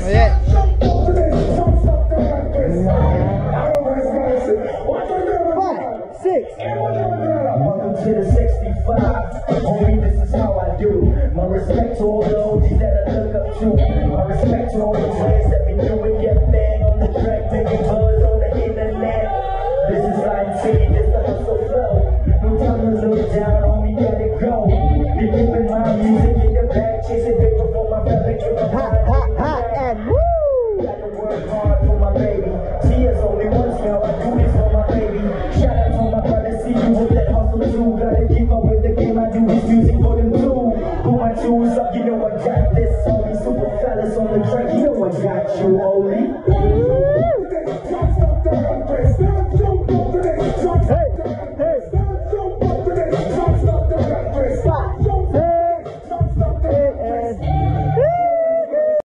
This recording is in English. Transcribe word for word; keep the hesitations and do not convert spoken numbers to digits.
Yeah. Five, six. Welcome to the sixty-five. Homie, this is how I do. My respect to all the O Gs that I look up to. My respect to all the players that be doing their thing on the track, making buzz on the internet. This is Dante, this the hustle flow. No time to look down on me, let it go. Be keeping my music in the back, chasing big before my belly get my Hot, hot, hot, and woo! Gotta work hard for my baby. See us only once, now I do this for my baby. Shout out to my brother, see you with that hustle too. Gotta keep up with the game, I do this music for them too. Put my shoes up, you know I got this. All these super fellas on the track, you know I got you, Oli.